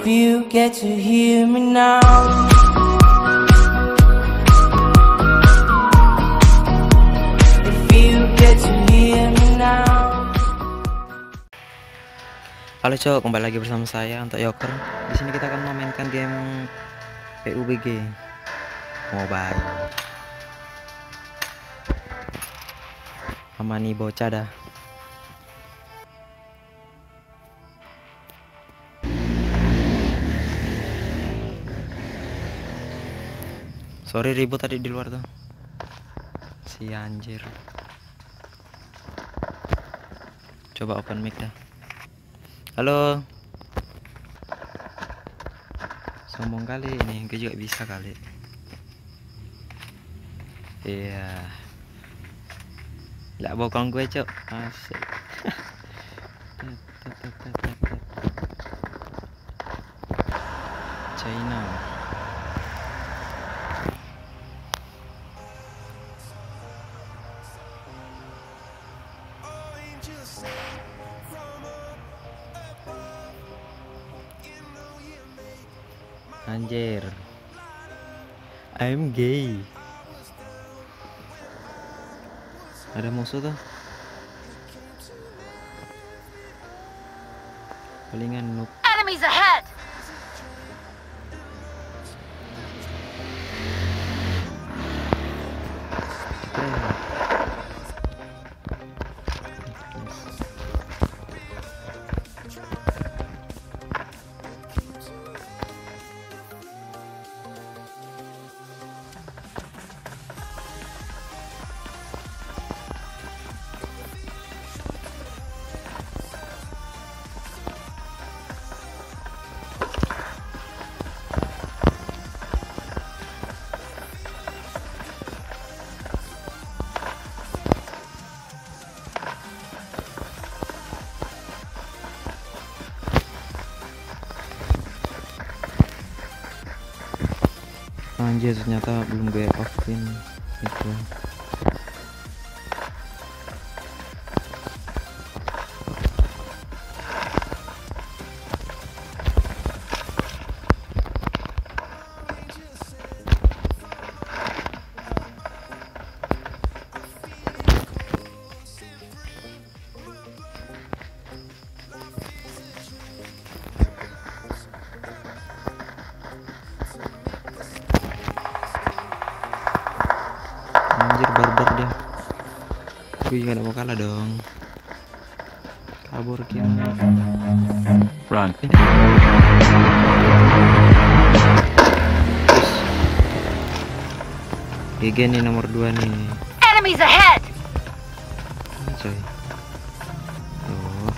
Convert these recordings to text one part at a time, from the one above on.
you get to hear me now. If you get to hear me now. Halo cowok, kembali lagi bersama saya untuk Yoker. Di sini kita akan memainkan game PUBG Mobile. Amani bocah dah. Sorry ribut tadi di luar tuh. Si anjir. Coba open mic dah. Halo. Sombong kali ini, gue juga bisa kali. Iya. Nggak bokong gue, cok. Asik. China. Anjir, I'm gay. Ada musuh tuh. Palingan noob. Enemies ahead. Anjir, ternyata belum gue offin itu. Anjir, barbar dia. Gue juga gak mau kalah dong. Kabur kita. Run. GG nih nomor 2 nih. Enemies ahead. Coy. Tuh.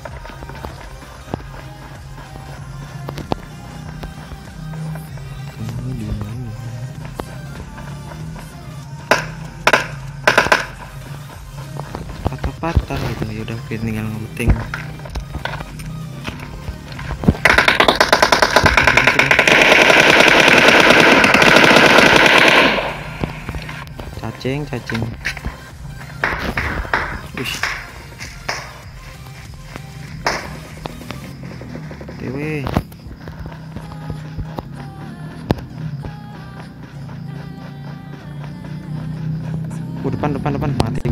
Ini di mana? Patah-patah gitu. Yaudah, kita tinggal ngeluting. Cacing. Ush. Dewe. Depan mati.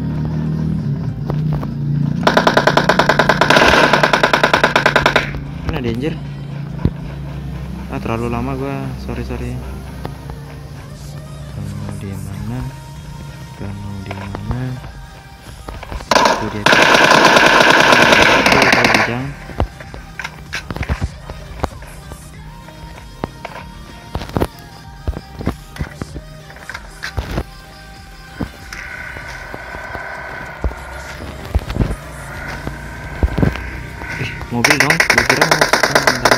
Mana danger? Terlalu lama gua. Sorry. Kamu di mana? Itu dia. Bidang. Mobil dong, gue kira mau mendarat.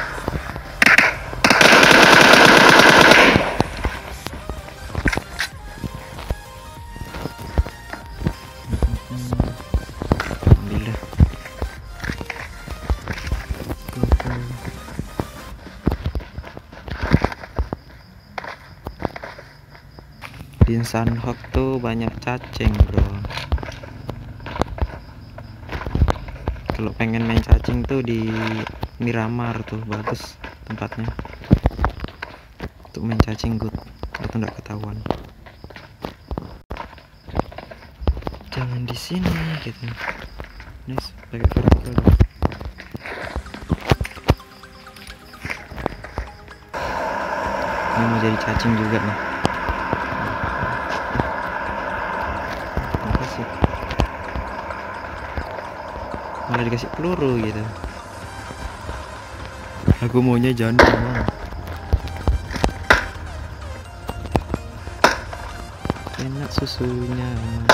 Ambil dah. Di Sanhok tuh banyak cacing, bro. Kalau pengen main cacing tuh di Miramar tuh bagus tempatnya untuk main cacing good, itu nggak ketahuan. Jangan di sini gitu. Nice, pakai vertical dulu. Ini mau jadi cacing juga nih. Makasih. Malah dikasih peluru gitu. Aku maunya jantan. Enak susunya.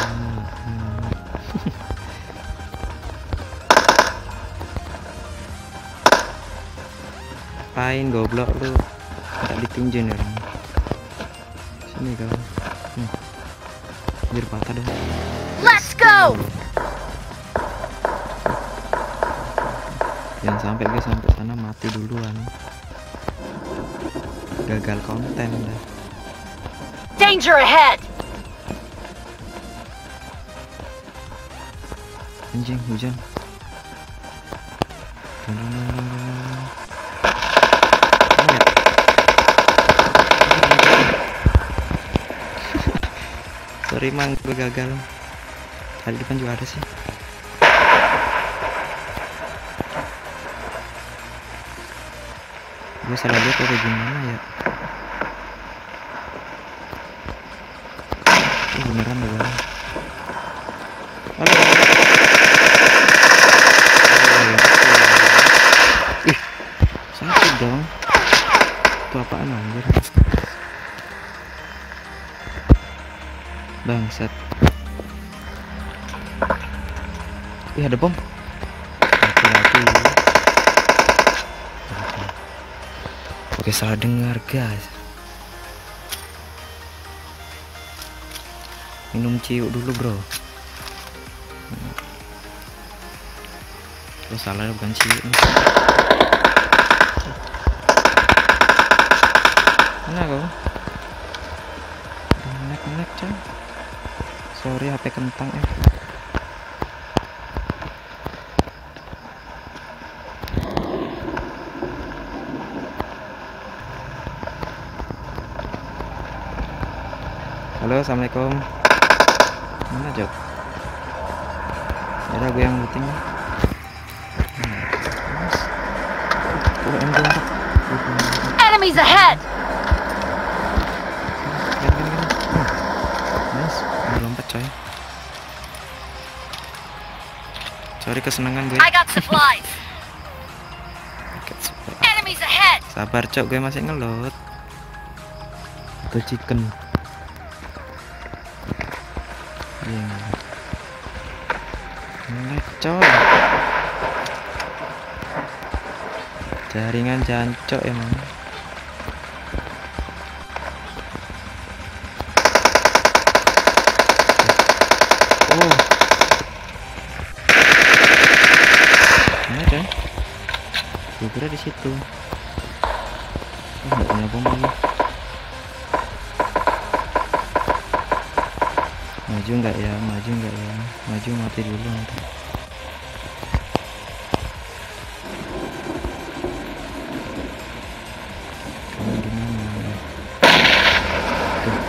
Apain goblok lu? Enggak ditinjin ya. Sini kau. Biar patah dong. Let's go! Jangan sampai gue sampai sana mati duluan. Gagal konten dah. Danger ahead! Anjing hujan. Sorry mang, gue gagal. Tadi depan juga ada sih. Gue salah lihat atau gimana ya? Beneran deh. Halo. Ih, sakit dong. Itu apaan anjir? Bangsat. Ih, ada bom. Laki-laki. Oke, salah dengar guys. Minum ciuk dulu bro. Lo salah bukan ciuk nih. Mana kau? Nek coy. Sorry HP kentang ya. Halo, assalamualaikum. Mana Jok? Ada gue yang looting. Enemies ahead! Nice, lompat coy. Sorry kesenangan gue. I got supplies! Enemies ahead! Sabar Cok, gue masih ngelot. Itu chicken. Coy, jaringan jancok emang. Oh, mana coy? Gue kira di situ. Nggak punya bom lagi. Maju nggak ya? Maju nggak ya? Maju mati dulu nanti. Kamu di mana? Tuh.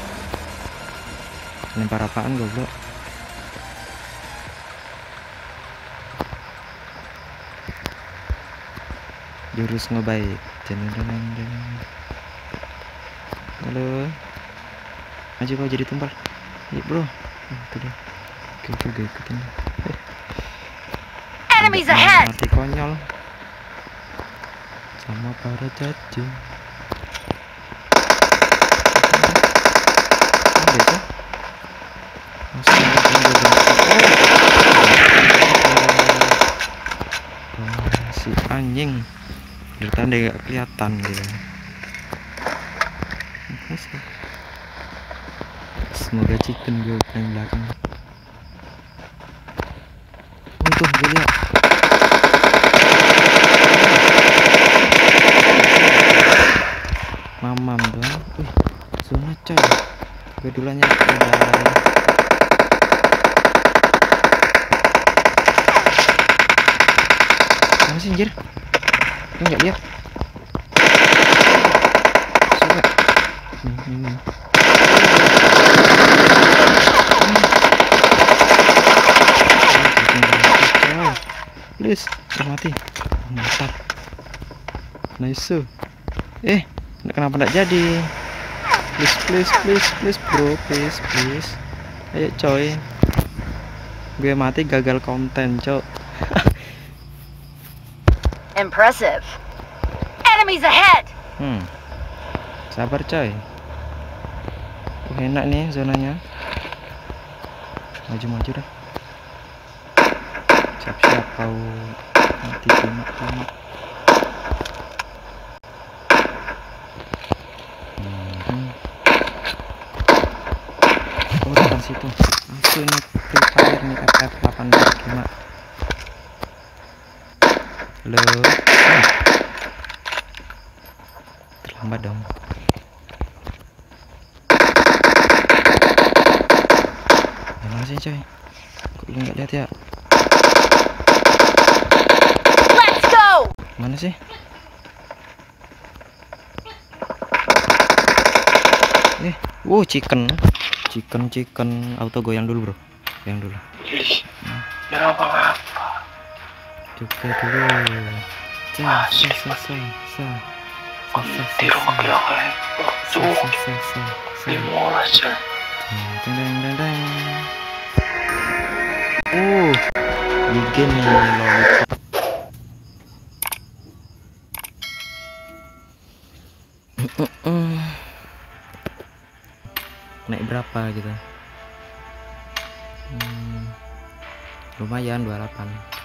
Lempar apaan goblok? Jurus ngebaik. Halo. Maju kau jadi tumpal. Iya bro, itu deh. Oke, gue ikutin. Enemies ahead! Mati konyol sama para cacing. Si anjing dari tanda gak kelihatan dia. Semoga chicken gue paling belakang. Untung gue lihat. Mamam dong. Zona coy. Gue duluan ya. Mana sih anjir? nggak lihat. Coba. Ini. Please, mati. Mantap. Nice. Kenapa nggak jadi? Please bro, please. Ayo coy. Gue mati gagal konten, cok. Impressive. Enemies ahead. Sabar coy. Enak nih zonanya. Maju dah. Siap-siap kau mati tembak. Oh, depan situ. Langsung ini Free Fire nih FF85. Halo. Terlambat dong. Mana sih coy? Kok lu nggak lihat ya? Let's go. Mana sih? Chicken auto goyang dulu bro, goyang dulu. Juga dulu. Bikin nih lollipop. Naik berapa gitu? Lumayan 28.